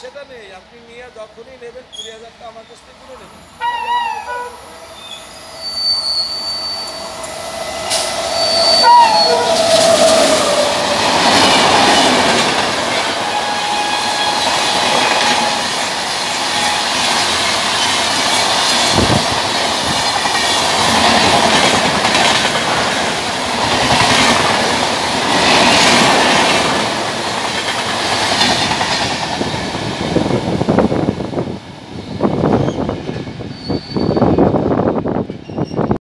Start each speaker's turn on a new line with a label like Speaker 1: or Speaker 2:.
Speaker 1: সেটা নেই, আপনি নিয়ে যখনই নেবেন 20,000টা আমার কাছ থেকে করে নেবেন।